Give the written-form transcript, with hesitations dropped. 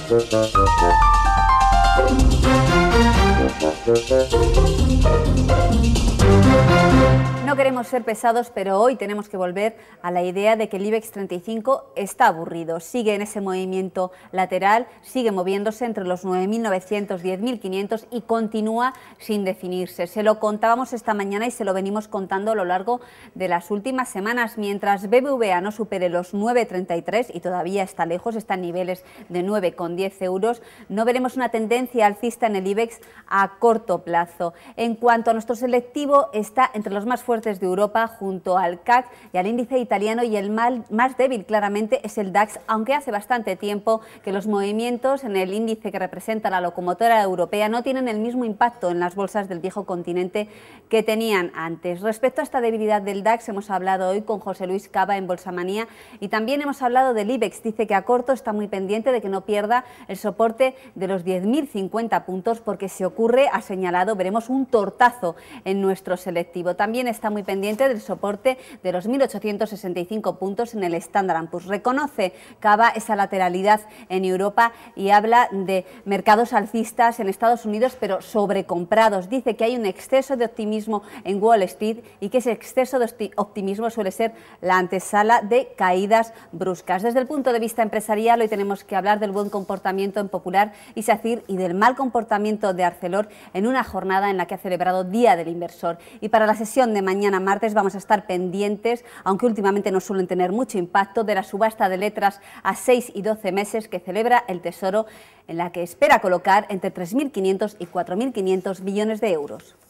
No queremos ser pesados, pero hoy tenemos que volver a la idea de que el IBEX 35 está aburrido. Sigue en ese movimiento lateral, sigue moviéndose entre los 9.900, 10.500 y continúa sin definirse. Se lo contábamos esta mañana y se lo venimos contando a lo largo de las últimas semanas. Mientras BBVA no supere los 9,33 y todavía está lejos, está en niveles de 9,10 euros, no veremos una tendencia alcista en el IBEX a corto plazo. En cuanto a nuestro selectivo, está entre los más fuertes de Europa junto al CAC y al índice italiano, y el más débil claramente es el DAX, aunque hace bastante tiempo que los movimientos en el índice que representa la locomotora europea no tienen el mismo impacto en las bolsas del viejo continente que tenían antes. Respecto a esta debilidad del DAX hemos hablado hoy con José Luis Cava en Bolsamanía y también hemos hablado del IBEX. Dice que a corto está muy pendiente de que no pierda el soporte de los 10.050 puntos, porque si ocurre, ha señalado, veremos un tortazo en nuestro selectivo. También está muy pendiente del soporte de los 1.865 puntos en el Standard & Poor's. Reconoce Cava esa lateralidad en Europa y habla de mercados alcistas en Estados Unidos, pero sobrecomprados. Dice que hay un exceso de optimismo en Wall Street y que ese exceso de optimismo suele ser la antesala de caídas bruscas. Desde el punto de vista empresarial, hoy tenemos que hablar del buen comportamiento en Popular y SACIR y del mal comportamiento de Arcelor en una jornada en la que ha celebrado Día del Inversor. Y para la sesión de mañana martes vamos a estar pendientes, aunque últimamente no suelen tener mucho impacto, de la subasta de letras a 6 y 12 meses que celebra el Tesoro, en la que espera colocar entre 3.500 y 4.500 billones de euros.